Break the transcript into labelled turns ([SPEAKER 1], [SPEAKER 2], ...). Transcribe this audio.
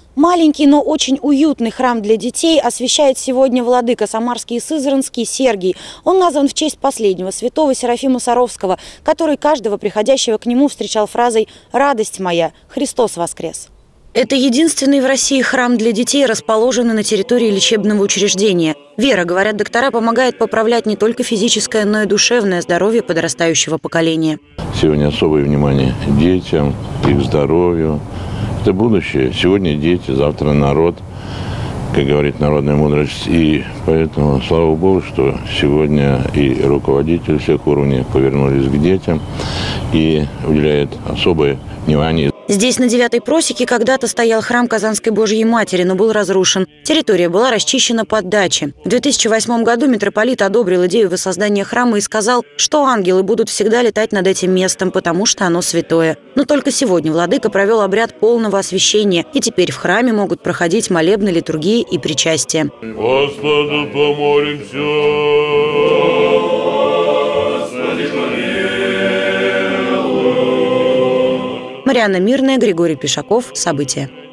[SPEAKER 1] Маленький, но очень уютный храм для детей освящает сегодня владыка Самарский и Сызранский Сергий. Он назван в честь последнего святого Серафима Саровского, который каждого приходящего к нему встречал фразой «Радость моя, Христос воскрес». Это единственный в России храм для детей, расположенный на территории лечебного учреждения. Вера, говорят доктора, помогает поправлять не только физическое, но и душевное здоровье подрастающего поколения.
[SPEAKER 2] Сегодня особое внимание детям, их здоровью. Это будущее. Сегодня дети, завтра народ, как говорит народная мудрость. И поэтому, слава Богу, что сегодня и руководители всех уровней повернулись к детям и уделяют особое внимание.
[SPEAKER 1] Здесь, на 9-й просеке, когда-то стоял храм Казанской Божьей Матери, но был разрушен. Территория была расчищена под дачи. В 2008 году митрополит одобрил идею воссоздания храма и сказал, что ангелы будут всегда летать над этим местом, потому что оно святое. Но только сегодня владыка провел обряд полного освящения, и теперь в храме могут проходить молебны, литургии и причастия.
[SPEAKER 3] Господу помолимся.
[SPEAKER 1] Марианна Мирная, Григорий Пешаков. События.